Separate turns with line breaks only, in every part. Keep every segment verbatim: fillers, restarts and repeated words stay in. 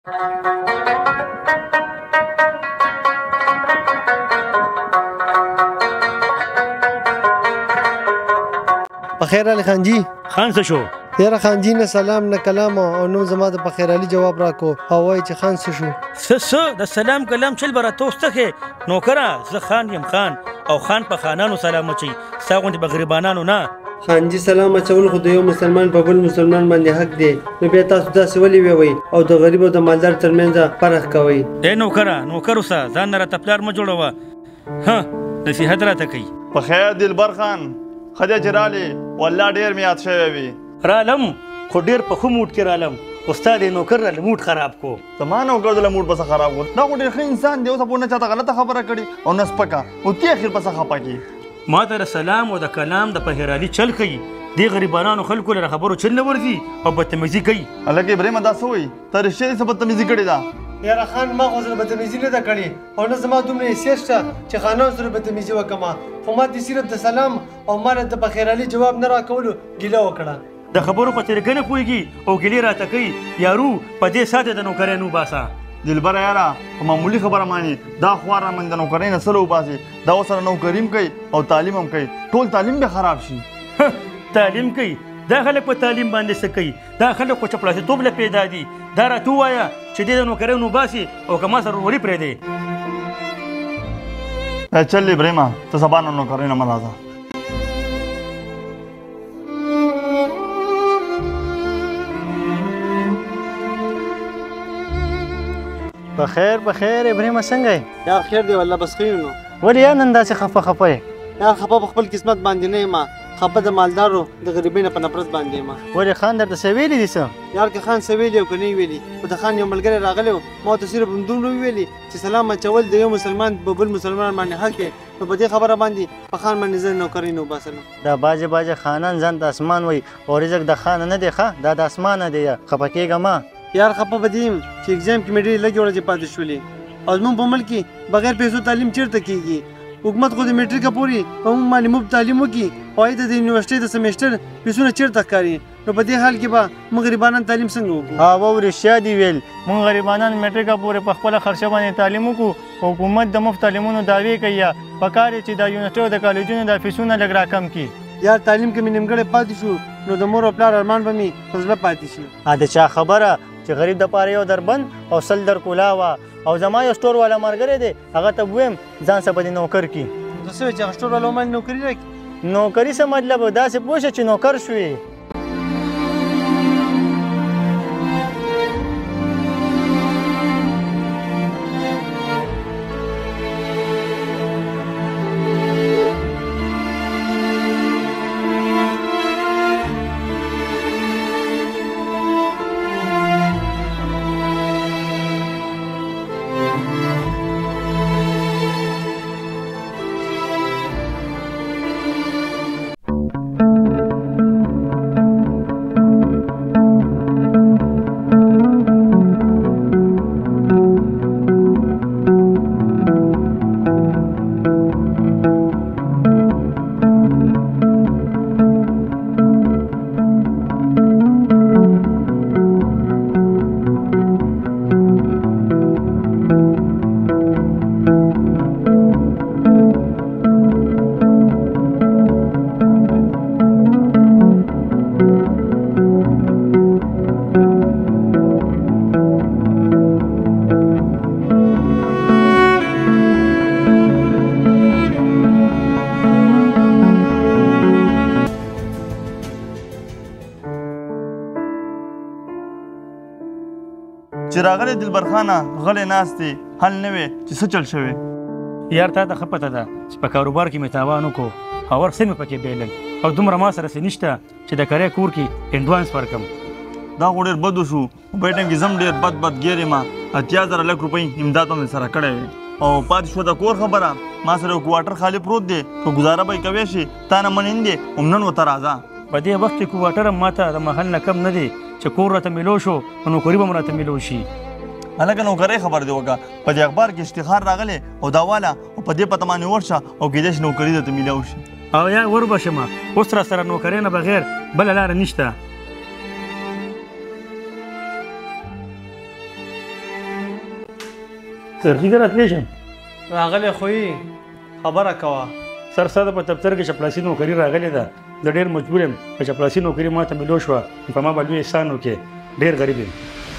بخیر علي خان جی.
خان څه شو؟
یاره خان جی نه سلام نه کلام او نو زما د بخیر علي جواب راکو او وای چې خان څه شو؟
څه څه د سلام کلام چل به راته وستخې نوکره زه خان یم خان او خان په خانانو سلام اچوي ستا غوندې به غریبانانو نه.
خان جی سلام اچول خو د یو مسلمان په بل مسلمان باندې حق دی، نو بیا تاسو داسې ولې ویوئ او د غریب او د مالدار ترمنځ فرق کوئ؟
ای نوکره نوکر اوسه ځان نه راته پلار مه جوړوه. ها نصیحت راته کوي.
په خیر دلبر خان ښه دی چې رالې والله ډېر مې یاد شوی وي.
رالم خو ډېر په ښه موډ کې رالم خو ستا د نوکر راله موډ خراب کو.
زما نوکر دله موډ پسه خراب کو؟ دا خو ډېر ښه انسان دی، اوسه پورې نه چاته غلطه خبره کړې او نه سپکه او تی اخر پسه خفه کړي.
ما ته د سلام او د کلام د پهرالي چل کوي دې غریبانانو خلکو له خبرو چل نه ورځي او بدتمیزي کوي.
هلکې ابراهیمه دا څه وایي؟ ته رښتیا دې څه بدتمیزي کړې ده؟
یاره خان ما خو سره بدتمیزي نه ده کړې او نه زما دومره حیثیت شته چې خانانو سره بدتمیزي وکړم، خو ما دې صرف د سلام او ما د بخیرعلي جواب نه راکولو ګیله وکړه.
د خبرو په طریقه نه پوهېږي او ګیلې راته کوي. یارو په دې ساته د نوکرۍ نه وباسه.
دلبره یاره په معمولي خبره ماني دا خوا را من د نوکرۍ نه سره وباسي، دا ورسره نوکري هم کوي او تعلیم هم کوي، ټول تعلیم به خراب شي.
تعلیم کوي دا خلک په تعلیم باندې څه کوي؟ دا خلک خو چپړاسیتوب له پیدا دي. دا راته ووایه چې دې د نوکرۍ نه وباسي او که ما سره وروري پرېږدی.
چل ابراهیمه ته سبا نه نوکرۍ نه مه راځه.
بخیر بخیر ابراهیمه څنګه یې؟
یا خیر دی والله بس خیر نو.
ولې یا نن داسې خفه خفه یې؟
یا خفه په خپل قسمت باندې نه یم، خفه د مالدارو د غریبۍ نه په نفرت باندې یم.
ولې خان درته څه ویلي دي څه؟
یار که خان څه ویلي او که نه ویلي، خو د خان یو ملګری راغلی و ما ورته صرف همدومره وویلي چې سلام اچول د یو مسلمان په بل مسلمان باندې حق دی، نو په دې خبره باندې په خان باندې زه نوکرۍ نه وباسلم.
دا باجې باجې خانان ځان د اسمان وایي او رزق د خان نه دی ښه دا د اسمانه دی. خفه کېږه مه
یار. خفه به دې یم چې اګزام کې مې ډېرې لږې ورځې پاتې شولې او زموږ په ملک کې بغیر پیسو تعلیم چیرته کېږي؟ حکومت خو د میټریکه پورې په موږ باندې مفت تعلیم وکړي او هلته د یونیورسټۍ د سمیسټر فیسونه چیرته ښکاري؟ نو په دې حال کې به موږ غریبانان تعلیم څنګه وکړو؟
هاو رښتیا دي ویل موږ غریبانان میټریکه پورې په خپله خرچه باندې تعلیم وکړو. حکومت د مفت تعلیمونو دعوې کوي یا پکار یې چې د یونیورسټۍ او د کالجونو د فیسونه لږ راکم کړي.
یار تعلیم کې مې نیمګړی پاتې شو نو د مور او پلار ارمان به مې په زړه پاتې شي.
ا د چا خبره چې غریب دپاره یو دربند او سل در کولا وه او زما یو سټور والا ملګری دی هغه ته ویم ځان څه به دې نوکر کړي.
نو څه وایې چې هغه سټور والا باندې نوکري راکړي؟
نوکري څه مطلب داسې پوه شه چې نوکر شوې.
چې راغلی دلبر خانه غلی ناست دی حل نه وی چې څه چل شوی.
یار تا ته ښه پته ده چې په کاروبار کې مې تاوان وکړو او ور څه مې پکې بیلل او دومره ما سره څه نشته چې د کرۍ کور کې انډوانس ورکړم.
دا خو ډېر بد وشو په دې ټایم کې زم ډېر بد بد ګیر یم. اتیا زره لک روپۍ امداد مې سره کړی وی او پاتې شوه د کور خبره. ما سره یو کوارټر خالي پروت دی که ګزاره به یې کوی شي تا نه منین دی هم نن ورته راځه.
په دې وخت کې کوارټر هم ما ته د محل نه کم نه دی چې کور راته میلو شو نو نوکري به م راته میلو شي.
هلکه نوکرۍ خبر دی وکړه په دې اخبار کې اشتهار راغلی او دا واله او په دې پته باندې ورشه او کیدای شي نوکري درته میلاو شي.
او یا وربشمه اوس را سره نوکرۍ نه بغیر بله لاره نشته. سرخي ته راتلی شم
راغلی خو یې خبره کوه
سر ستا په دفتر کې چپړاسي نوکري راغلې ده زه ډېر مجبور یم که چپړاسي نوکري ما ته ملو شوه په ما به لوی احسان وکړې ډېر غریب یم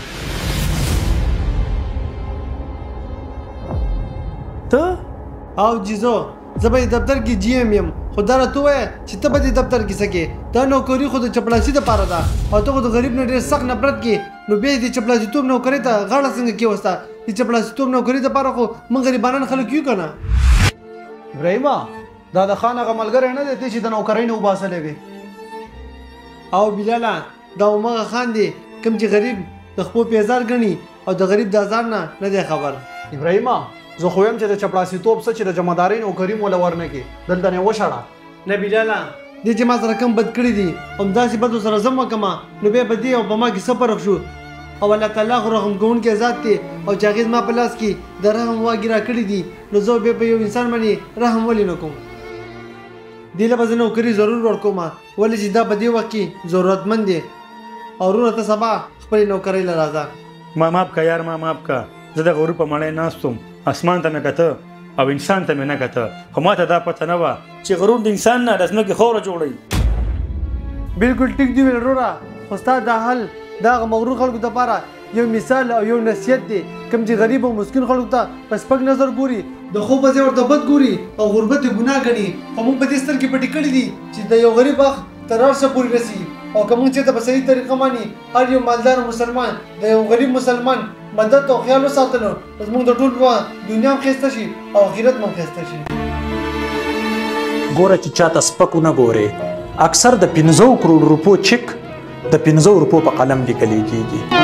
ته او جیزو زه به دفتر کې جی ایم یم خو دا راته ووایه چې ته به دې دفتر کې څه کې دا نوکري خو د چپړاسي دپاره ده او ته خو د غریب نه ډېر سخت نفرت کې نو بیا یې د چپړاسیتوب نوکرۍ ته غاړه څنګه کېوسته د چپړاسیتوب نوکري دپاره خو موږ غریبانان خلک یو که نه
ابراهیمه دا د خان هغه ملګری نه دی چې د نوکرۍ نه وباسلی وي
او بلاله دا همغه خان دی کوم چې غریب د خپو پیزار ګڼي او د غریب د ازار نه نه دی خبر
ابراهیمه زه خو یم چې د چپړاسیتوب څه چې د جمعدارۍ نوکري موله ورنه کې دلته نه وشړه
نه بلاله دې چې ما سره کم بد کړي دي همداسې بد ورسره زه م وکړمه نو بیا به دې او په ما کې څه فرق شو او الله تعالی خو رحم کوونکی ذات دی او چې هغې زما په لاس کې د رحم واګې راکړي دي نو زه بیا په یو انسان باندې رحم ولې نه کوم دې له به زه نوکري ضرور ورکوم ولې چې دا په دې وخت کې ضرورتمند دی او وروڼه ته سبا خپلې نوکرۍ له راځه
ما ماف که یار ما ماف که زه د غروب په مړی ناست وم اسمان ته مې کته او انسان ته مې نه کته خو ما ته دا پته نه وه چې غرور د انسان نه د ځمکې خوره جوړوي
بالکل ټیک دی ویل وروره خو ستا دا حل د هغه مغرور خلکو دپاره یو مثال او یو نصیحت دی کوم چې غریب او مسکین خلکو ته په سپک نظر ګوري د خوب په ځای ورته بد ګوري او غربت یې ګناه ګڼي خو موږ په دې سترګې پټې کړي دي چې د یو غریب وخت تر هر څه پورې رسي او که موږ چېرته په صحیح طریقه ماني هر یو مالدار مسلمان د یو غریب مسلمان مدد او خیال وساتلو نو زموږ د ټول دنیا هم ښایسته شي او آخرت هم ښایسته شي
ګوره چې چاته سپک ونه ګورې اکثر د پنځو کروڑ روپو چک د پنځو روپو په قلم لیکلی کېږي